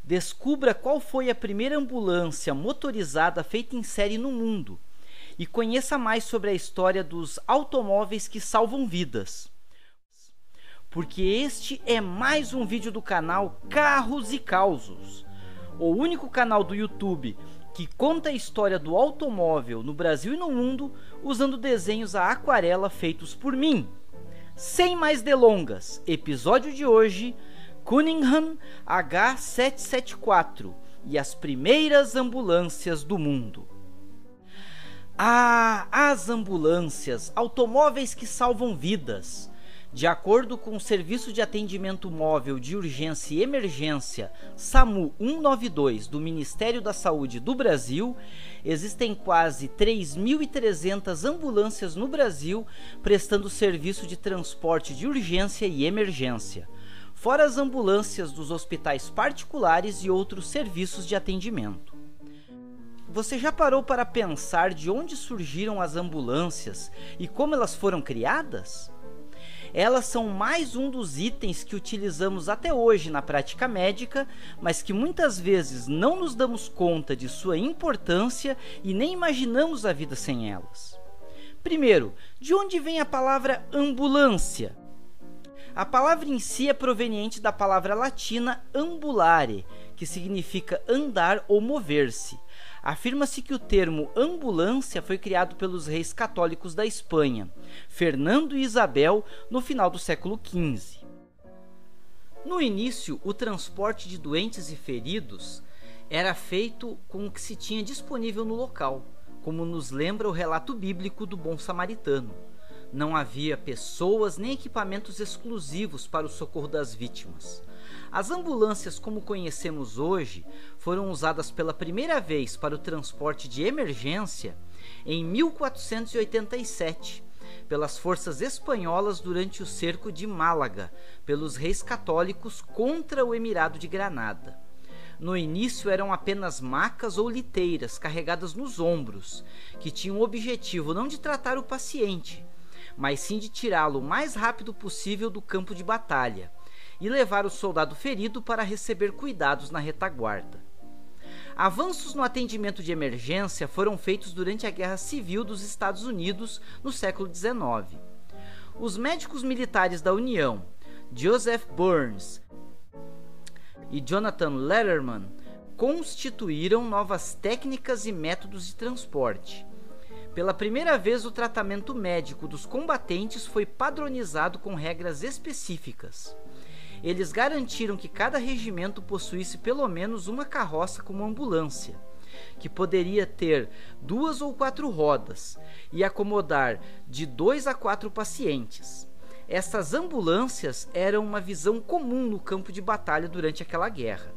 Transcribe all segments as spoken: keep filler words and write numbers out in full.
Descubra qual foi a primeira ambulância motorizada feita em série no mundo e conheça mais sobre a história dos automóveis que salvam vidas. Porque este é mais um vídeo do canal Carros e Causos, o único canal do YouTube que conta a história do automóvel no Brasil e no mundo usando desenhos a aquarela feitos por mim. Sem mais delongas, episódio de hoje: Cunningham H setecentos e setenta e quatro e as primeiras ambulâncias do mundo. Ah, as ambulâncias, automóveis que salvam vidas. De acordo com o Serviço de Atendimento Móvel de Urgência e Emergência SAMU cento e noventa e dois do Ministério da Saúde do Brasil, existem quase três mil e trezentas ambulâncias no Brasil prestando serviço de transporte de urgência e emergência, fora as ambulâncias dos hospitais particulares e outros serviços de atendimento. Você já parou para pensar de onde surgiram as ambulâncias e como elas foram criadas? Elas são mais um dos itens que utilizamos até hoje na prática médica, mas que muitas vezes não nos damos conta de sua importância e nem imaginamos a vida sem elas. Primeiro, de onde vem a palavra ambulância? A palavra em si é proveniente da palavra latina ambulare, que significa andar ou mover-se. Afirma-se que o termo ambulância foi criado pelos reis católicos da Espanha, Fernando e Isabel, no final do século quinze. No início, o transporte de doentes e feridos era feito com o que se tinha disponível no local, como nos lembra o relato bíblico do bom samaritano. Não havia pessoas nem equipamentos exclusivos para o socorro das vítimas. As ambulâncias, como conhecemos hoje, foram usadas pela primeira vez para o transporte de emergência em mil quatrocentos e oitenta e sete, pelas forças espanholas durante o cerco de Málaga, pelos reis católicos contra o Emirado de Granada. No início eram apenas macas ou liteiras carregadas nos ombros, que tinham o objetivo não de tratar o paciente, mas sim de tirá-lo o mais rápido possível do campo de batalha e levar o soldado ferido para receber cuidados na retaguarda. Avanços no atendimento de emergência foram feitos durante a Guerra Civil dos Estados Unidos no século dezenove. Os médicos militares da União, Joseph Burns e Jonathan Letterman, constituíram novas técnicas e métodos de transporte. Pela primeira vez, o tratamento médico dos combatentes foi padronizado com regras específicas. Eles garantiram que cada regimento possuísse pelo menos uma carroça como ambulância, que poderia ter duas ou quatro rodas e acomodar de dois a quatro pacientes. Essas ambulâncias eram uma visão comum no campo de batalha durante aquela guerra.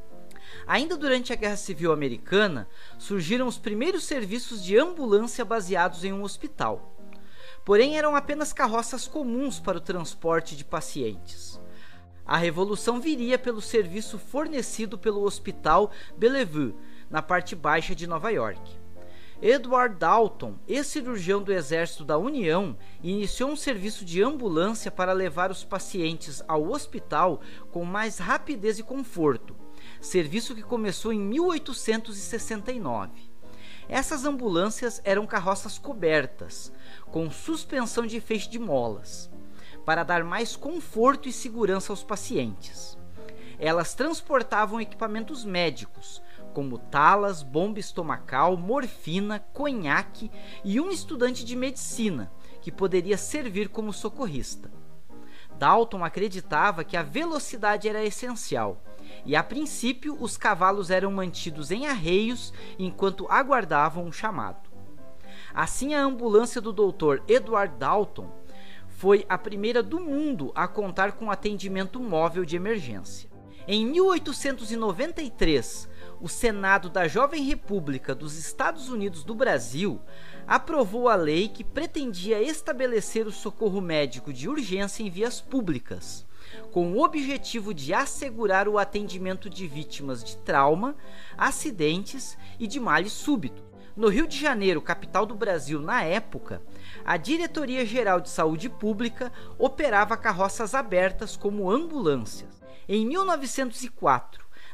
Ainda durante a Guerra Civil Americana, surgiram os primeiros serviços de ambulância baseados em um hospital. Porém, eram apenas carroças comuns para o transporte de pacientes. A revolução viria pelo serviço fornecido pelo Hospital Bellevue, na parte baixa de Nova York. Edward Dalton, ex-cirurgião do Exército da União, iniciou um serviço de ambulância para levar os pacientes ao hospital com mais rapidez e conforto, serviço que começou em mil oitocentos e sessenta e nove. Essas ambulâncias eram carroças cobertas, com suspensão de feixe de molas, para dar mais conforto e segurança aos pacientes. Elas transportavam equipamentos médicos, como talas, bomba estomacal, morfina, conhaque e um estudante de medicina, que poderia servir como socorrista. Dalton acreditava que a velocidade era essencial, e a princípio os cavalos eram mantidos em arreios enquanto aguardavam um chamado. Assim, a ambulância do doutor Edward Dalton foi a primeira do mundo a contar com atendimento móvel de emergência. Em mil oitocentos e noventa e três, o Senado da Jovem República dos Estados Unidos do Brasil aprovou a lei que pretendia estabelecer o socorro médico de urgência em vias públicas, com o objetivo de assegurar o atendimento de vítimas de trauma, acidentes e de males súbitos. No Rio de Janeiro, capital do Brasil na época, a Diretoria-Geral de Saúde Pública operava carroças abertas como ambulâncias. Em mil novecentos e quatro,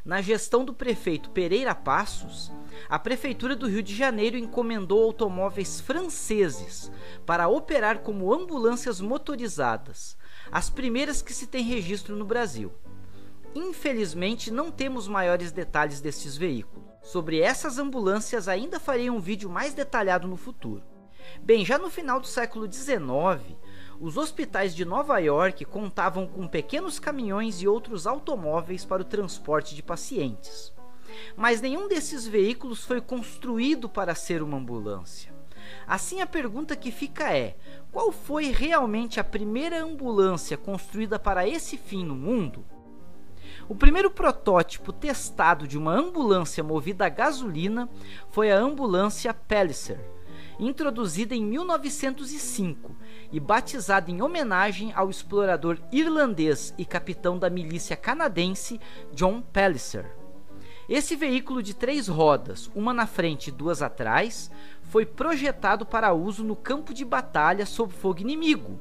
Na gestão do prefeito Pereira Passos, a Prefeitura do Rio de Janeiro encomendou automóveis franceses para operar como ambulâncias motorizadas, as primeiras que se tem registro no Brasil. Infelizmente, não temos maiores detalhes destes veículos. Sobre essas ambulâncias ainda farei um vídeo mais detalhado no futuro. Bem, já no final do século dezenove, os hospitais de Nova York contavam com pequenos caminhões e outros automóveis para o transporte de pacientes. Mas nenhum desses veículos foi construído para ser uma ambulância. Assim, a pergunta que fica é: qual foi realmente a primeira ambulância construída para esse fim no mundo? O primeiro protótipo testado de uma ambulância movida a gasolina foi a ambulância Palliser, introduzida em mil novecentos e cinco e batizada em homenagem ao explorador irlandês e capitão da milícia canadense John Palliser. Esse veículo de três rodas, uma na frente e duas atrás, foi projetado para uso no campo de batalha sob fogo inimigo.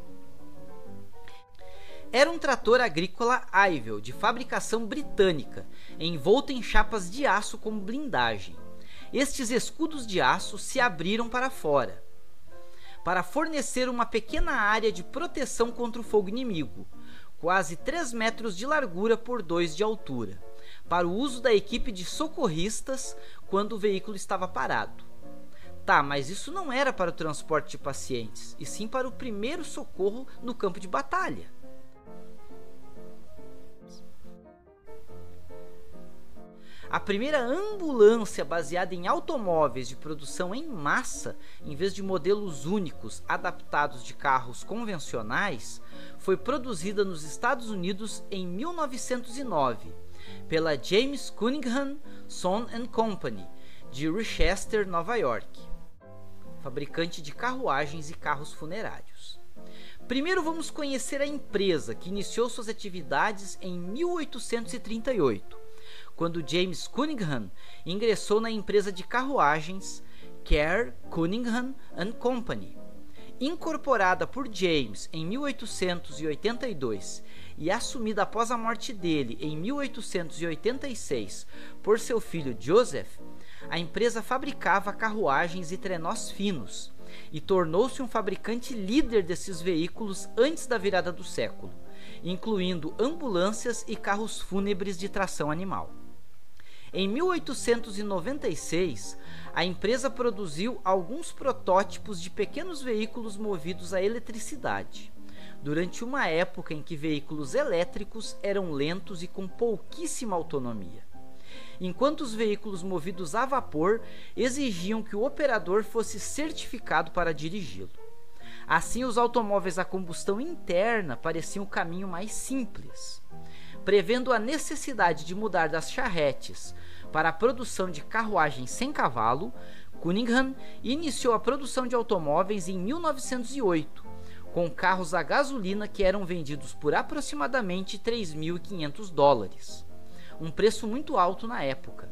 Era um trator agrícola Ivel de fabricação britânica, envolto em chapas de aço como blindagem. Estes escudos de aço se abriram para fora, para fornecer uma pequena área de proteção contra o fogo inimigo, quase três metros de largura por dois de altura, para o uso da equipe de socorristas quando o veículo estava parado. Tá, mas isso não era para o transporte de pacientes, e sim para o primeiro socorro no campo de batalha. A primeira ambulância baseada em automóveis de produção em massa, em vez de modelos únicos adaptados de carros convencionais, foi produzida nos Estados Unidos em mil novecentos e nove, pela James Cunningham Son and Company, de Rochester, Nova York, fabricante de carruagens e carros funerários. Primeiro vamos conhecer a empresa, que iniciou suas atividades em mil oitocentos e trinta e oito. Quando James Cunningham ingressou na empresa de carruagens Kerr, Cunningham and Company. Incorporada por James em mil oitocentos e oitenta e dois e assumida após a morte dele em mil oitocentos e oitenta e seis por seu filho Joseph, a empresa fabricava carruagens e trenós finos e tornou-se um fabricante líder desses veículos antes da virada do século, incluindo ambulâncias e carros fúnebres de tração animal. Em mil oitocentos e noventa e seis, a empresa produziu alguns protótipos de pequenos veículos movidos a eletricidade, durante uma época em que veículos elétricos eram lentos e com pouquíssima autonomia, enquanto os veículos movidos a vapor exigiam que o operador fosse certificado para dirigi-lo. Assim, os automóveis a combustão interna pareciam o caminho mais simples. Prevendo a necessidade de mudar das charretes para a produção de carruagens sem cavalo, Cunningham iniciou a produção de automóveis em mil novecentos e oito, com carros a gasolina que eram vendidos por aproximadamente três mil e quinhentos dólares, um preço muito alto na época.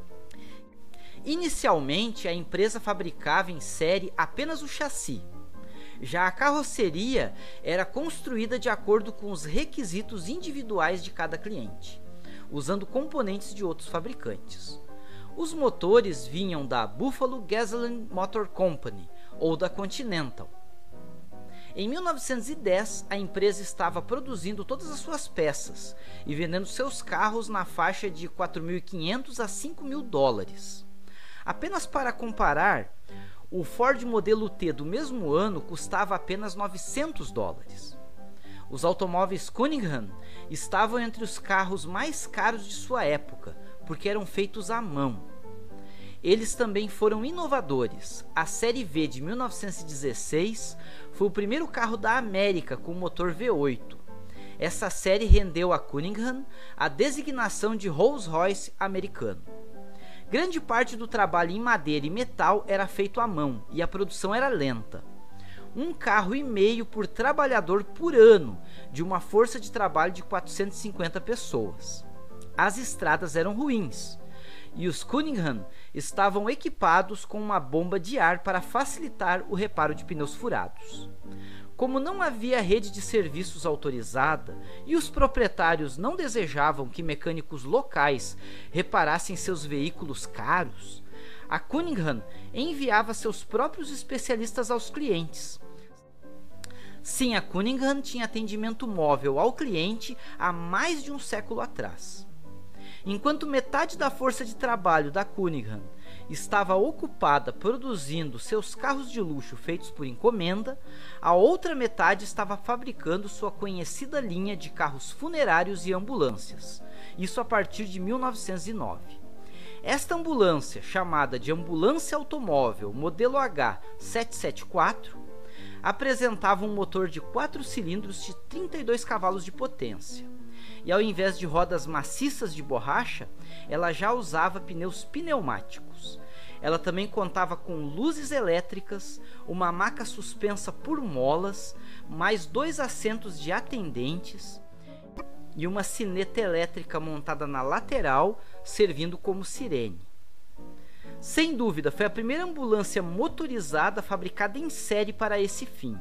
Inicialmente, a empresa fabricava em série apenas o chassi. Já a carroceria era construída de acordo com os requisitos individuais de cada cliente, usando componentes de outros fabricantes. Os motores vinham da Buffalo Gasoline Motor Company ou da Continental. Em mil novecentos e dez, a empresa estava produzindo todas as suas peças e vendendo seus carros na faixa de quatro mil e quinhentos a cinco mil dólares. Apenas para comparar, o Ford modelo T do mesmo ano custava apenas novecentos dólares. Os automóveis Cunningham estavam entre os carros mais caros de sua época, porque eram feitos à mão. Eles também foram inovadores. A série V de mil novecentos e dezesseis foi o primeiro carro da América com motor V oito. Essa série rendeu a Cunningham a designação de Rolls-Royce americano. Grande parte do trabalho em madeira e metal era feito à mão e a produção era lenta. Um carro e meio por trabalhador por ano, de uma força de trabalho de quatrocentas e cinquenta pessoas. As estradas eram ruins e os Cunningham estavam equipados com uma bomba de ar para facilitar o reparo de pneus furados. Como não havia rede de serviços autorizada e os proprietários não desejavam que mecânicos locais reparassem seus veículos caros, a Cunningham enviava seus próprios especialistas aos clientes. Sim, a Cunningham tinha atendimento móvel ao cliente há mais de um século atrás. Enquanto metade da força de trabalho da Cunningham estava ocupada produzindo seus carros de luxo feitos por encomenda, a outra metade estava fabricando sua conhecida linha de carros funerários e ambulâncias, isso a partir de mil novecentos e nove. Esta ambulância, chamada de ambulância automóvel modelo H setecentos e setenta e quatro, apresentava um motor de quatro cilindros de trinta e dois cavalos de potência. E ao invés de rodas maciças de borracha, ela já usava pneus pneumáticos. Ela também contava com luzes elétricas, uma maca suspensa por molas, mais dois assentos de atendentes e uma sineta elétrica montada na lateral, servindo como sirene. Sem dúvida, foi a primeira ambulância motorizada fabricada em série para esse fim.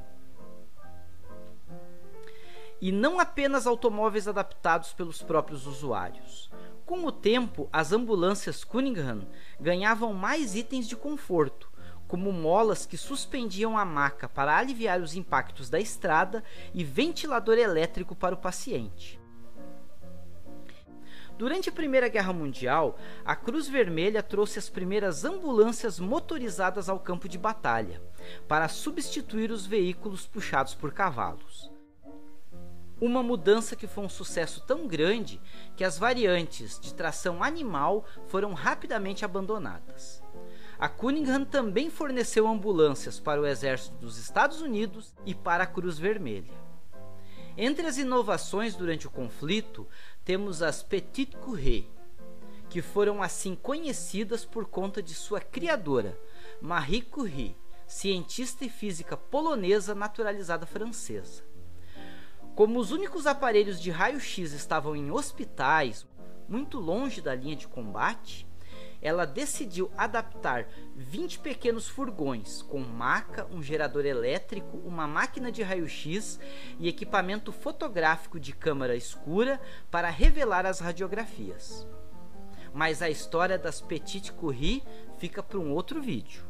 E não apenas automóveis adaptados pelos próprios usuários. Com o tempo, as ambulâncias Cunningham ganhavam mais itens de conforto, como molas que suspendiam a maca para aliviar os impactos da estrada e ventilador elétrico para o paciente. Durante a Primeira Guerra Mundial, a Cruz Vermelha trouxe as primeiras ambulâncias motorizadas ao campo de batalha, para substituir os veículos puxados por cavalos. Uma mudança que foi um sucesso tão grande que as variantes de tração animal foram rapidamente abandonadas. A Cunningham também forneceu ambulâncias para o Exército dos Estados Unidos e para a Cruz Vermelha. Entre as inovações durante o conflito, temos as Petite Courrier, que foram assim conhecidas por conta de sua criadora, Marie Curie, cientista e física polonesa naturalizada francesa. Como os únicos aparelhos de raio-x estavam em hospitais, muito longe da linha de combate, ela decidiu adaptar vinte pequenos furgões com maca, um gerador elétrico, uma máquina de raio-x e equipamento fotográfico de câmara escura para revelar as radiografias. Mas a história das Petite Courrier fica para um outro vídeo.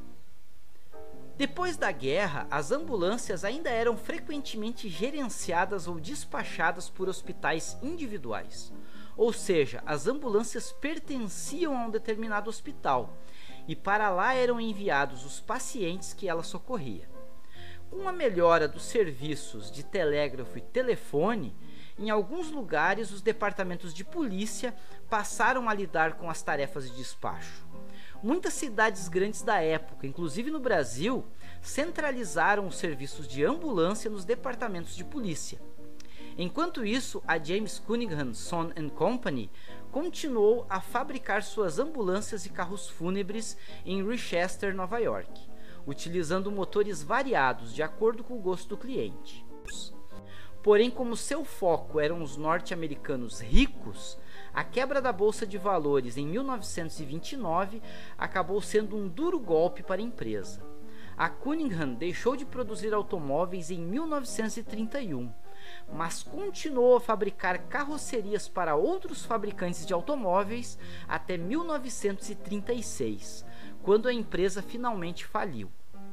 Depois da guerra, as ambulâncias ainda eram frequentemente gerenciadas ou despachadas por hospitais individuais. Ou seja, as ambulâncias pertenciam a um determinado hospital e para lá eram enviados os pacientes que ela socorria. Com a melhora dos serviços de telégrafo e telefone, em alguns lugares os departamentos de polícia passaram a lidar com as tarefas de despacho. Muitas cidades grandes da época, inclusive no Brasil, centralizaram os serviços de ambulância nos departamentos de polícia. Enquanto isso, a James Cunningham Son and Company continuou a fabricar suas ambulâncias e carros fúnebres em Rochester, Nova York, utilizando motores variados de acordo com o gosto do cliente. Porém, como seu foco eram os norte-americanos ricos, a quebra da Bolsa de Valores em mil novecentos e vinte e nove acabou sendo um duro golpe para a empresa. A Cunningham deixou de produzir automóveis em mil novecentos e trinta e um, mas continuou a fabricar carrocerias para outros fabricantes de automóveis até mil novecentos e trinta e seis, quando a empresa finalmente faliu.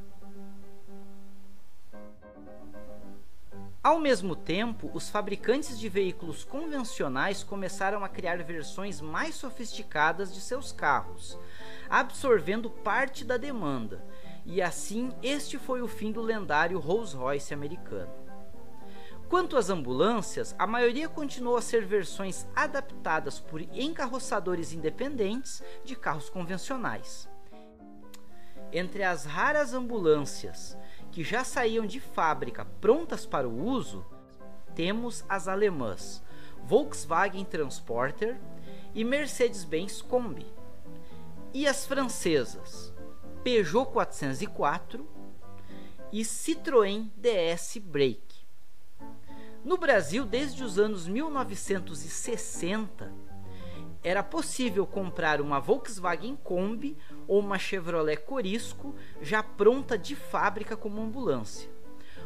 Ao mesmo tempo, os fabricantes de veículos convencionais começaram a criar versões mais sofisticadas de seus carros, absorvendo parte da demanda, e assim este foi o fim do lendário Rolls-Royce americano. Quanto às ambulâncias, a maioria continuou a ser versões adaptadas por encarroçadores independentes de carros convencionais. Entre as raras ambulâncias que já saíam de fábrica prontas para o uso, temos as alemãs Volkswagen Transporter e Mercedes-Benz Kombi, e as francesas Peugeot quatrocentos e quatro e Citroën D S Break. No Brasil, desde os anos mil novecentos e sessenta, era possível comprar uma Volkswagen Kombi ou uma Chevrolet Corisco já pronta de fábrica como ambulância.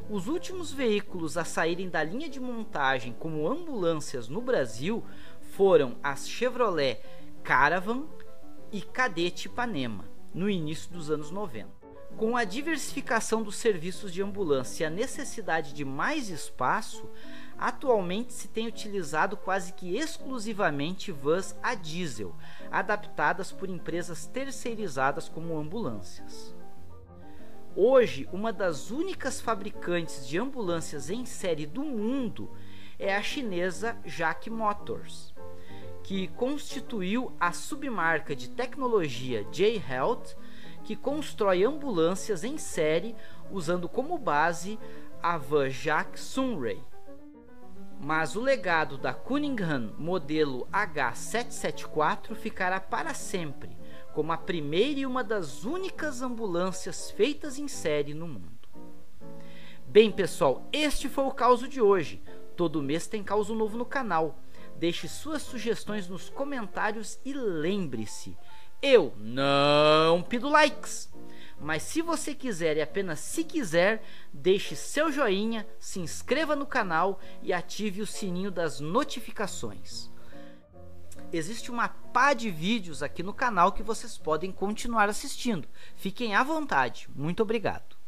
Os últimos veículos a saírem da linha de montagem como ambulâncias no Brasil foram as Chevrolet Caravan e Cadete Ipanema, no início dos anos noventa. Com a diversificação dos serviços de ambulância e a necessidade de mais espaço, atualmente se tem utilizado quase que exclusivamente vans a diesel, adaptadas por empresas terceirizadas como ambulâncias. Hoje, uma das únicas fabricantes de ambulâncias em série do mundo é a chinesa Jack Motors, que constituiu a submarca de tecnologia J-Health, que constrói ambulâncias em série usando como base a van Jack Sunray. Mas o legado da Cunningham modelo H setecentos e setenta e quatro ficará para sempre como a primeira e uma das únicas ambulâncias feitas em série no mundo. Bem pessoal, este foi o Causo de hoje. Todo mês tem Causo novo no canal. Deixe suas sugestões nos comentários e lembre-se, eu não pido likes, mas se você quiser e apenas se quiser, deixe seu joinha, se inscreva no canal e ative o sininho das notificações. Existe uma pá de vídeos aqui no canal que vocês podem continuar assistindo. Fiquem à vontade. Muito obrigado.